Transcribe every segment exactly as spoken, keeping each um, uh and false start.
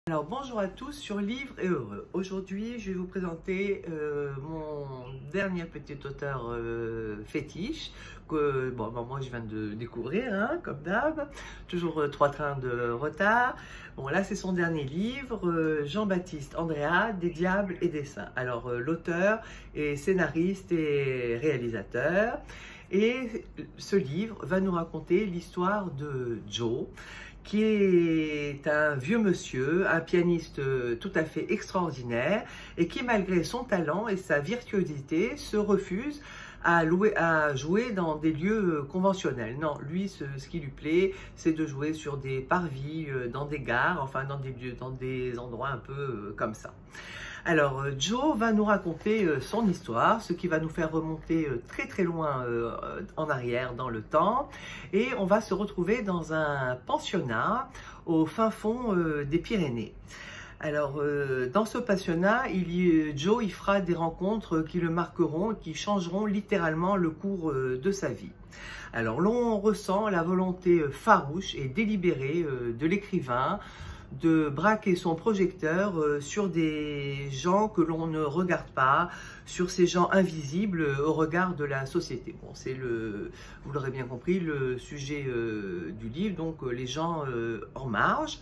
Alors bonjour à tous sur Livre et Heureux. Aujourd'hui je vais vous présenter euh, mon dernier petit auteur euh, fétiche que bon, bon, moi je viens de découvrir hein, comme d'hab, toujours euh, trois trains de retard. Bon là c'est son dernier livre, euh, Jean-Baptiste Andréa, Des diables et des saints. Alors euh, l'auteur est scénariste et réalisateur et ce livre va nous raconter l'histoire de Joe, qui est un vieux monsieur, un pianiste tout à fait extraordinaire et qui, malgré son talent et sa virtuosité, se refuse à, louer, à jouer dans des lieux conventionnels. Non, lui, ce, ce qui lui plaît, c'est de jouer sur des parvis, dans des gares, enfin dans des lieux, dans des endroits un peu comme ça. Alors, Joe va nous raconter son histoire, ce qui va nous faire remonter très très loin en arrière dans le temps. Et on va se retrouver dans un pensionnat au fin fond des Pyrénées. Alors, dans ce pensionnat, il y, Joe il fera des rencontres qui le marqueront, qui changeront littéralement le cours de sa vie. Alors, l'on ressent la volonté farouche et délibérée de l'écrivain de braquer son projecteur sur des gens que l'on ne regarde pas, sur ces gens invisibles au regard de la société. Bon, c'est le, vous l'aurez bien compris, le sujet euh, du livre, donc euh, les gens euh, en marge.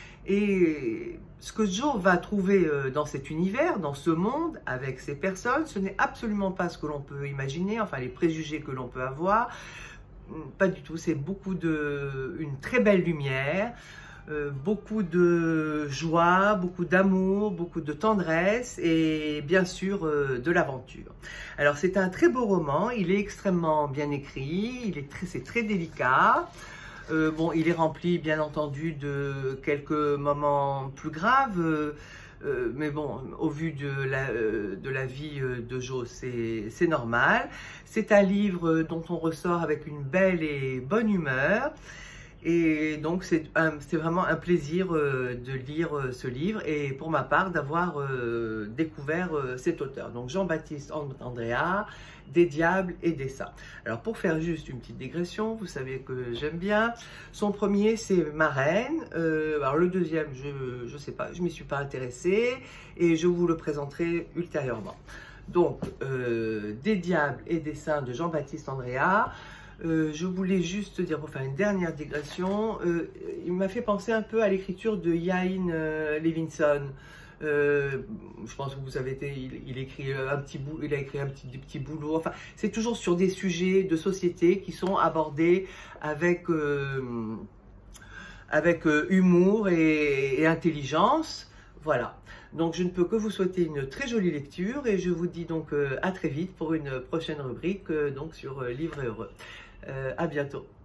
Et ce que Joe va trouver euh, dans cet univers, dans ce monde, avec ces personnes, ce n'est absolument pas ce que l'on peut imaginer, enfin les préjugés que l'on peut avoir, pas du tout, c'est beaucoup de, une très belle lumière, Euh, beaucoup de joie, beaucoup d'amour, beaucoup de tendresse et bien sûr euh, de l'aventure. Alors c'est un très beau roman, il est extrêmement bien écrit, il est très, c'est très délicat. Euh, bon, il est rempli bien entendu de quelques moments plus graves, euh, euh, mais bon, au vu de la, euh, de la vie de Joe, c'est normal. C'est un livre dont on ressort avec une belle et bonne humeur. Et donc, c'est vraiment un plaisir euh, de lire euh, ce livre et pour ma part d'avoir euh, découvert euh, cet auteur. Donc, Jean-Baptiste Andréa, Des diables et des saints. Alors, pour faire juste une petite digression, vous savez que j'aime bien. Son premier, c'est Ma Reine. Euh, alors, le deuxième, je ne sais pas, je ne m'y suis pas intéressée et je vous le présenterai ultérieurement. Donc, euh, Des diables et des saints de Jean-Baptiste Andréa. Euh, je voulais juste dire, pour faire une dernière digression, euh, il m'a fait penser un peu à l'écriture de Ian euh, Levinson. Euh, je pense que vous savez, il, il écrit un petit bout, il a écrit un petit, petit boulot. Enfin, c'est toujours sur des sujets de société qui sont abordés avec euh, avec euh, humour et, et intelligence. Voilà. Donc, je ne peux que vous souhaiter une très jolie lecture et je vous dis donc euh, à très vite pour une prochaine rubrique euh, donc sur euh, Livre et Heureux. Euh, à bientôt.